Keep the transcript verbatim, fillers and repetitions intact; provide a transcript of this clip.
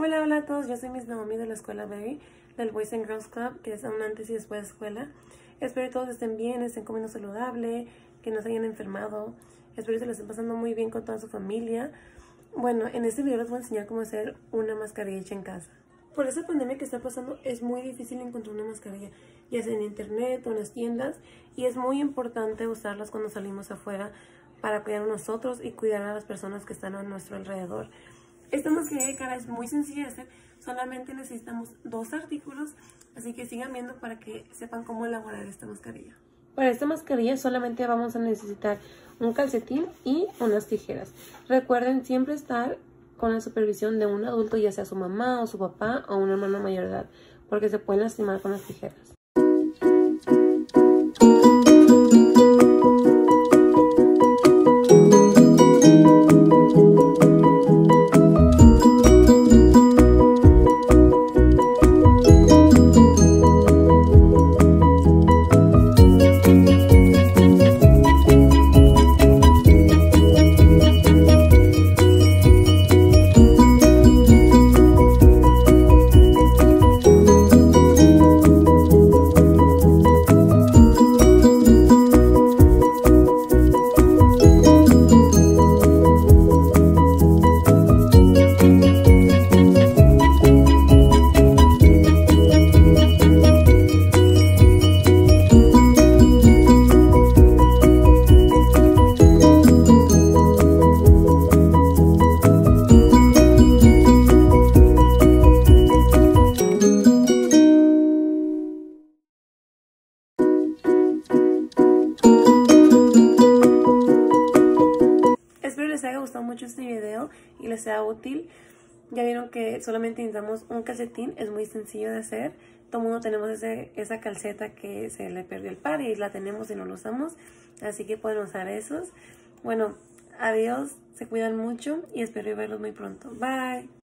Hola, hola a todos, yo soy Miss Naomi de la Escuela Baby, del Boys and Girls Club, que es un antes y después de escuela. Espero que todos estén bien, estén comiendo saludable, que no se hayan enfermado. Espero que se lo estén pasando muy bien con toda su familia. Bueno, en este video les voy a enseñar cómo hacer una mascarilla hecha en casa. Por esa pandemia que está pasando es muy difícil encontrar una mascarilla, ya sea en internet o en las tiendas, y es muy importante usarlas cuando salimos afuera para cuidar a nosotros y cuidar a las personas que están a nuestro alrededor. Esta mascarilla de cara es muy sencilla de hacer, solamente necesitamos dos artículos, así que sigan viendo para que sepan cómo elaborar esta mascarilla. Para esta mascarilla solamente vamos a necesitar un calcetín y unas tijeras. Recuerden siempre estar con la supervisión de un adulto, ya sea su mamá o su papá o un hermano mayor de edad, porque se pueden lastimar con las tijeras. Espero les haya gustado mucho este video y les sea útil. Ya vieron que solamente necesitamos un calcetín, es muy sencillo de hacer. Todo el mundo tenemos ese, esa calceta que se le perdió el par y la tenemos y no lo usamos, así que pueden usar esos. Bueno, adiós, se cuidan mucho y espero verlos muy pronto. Bye.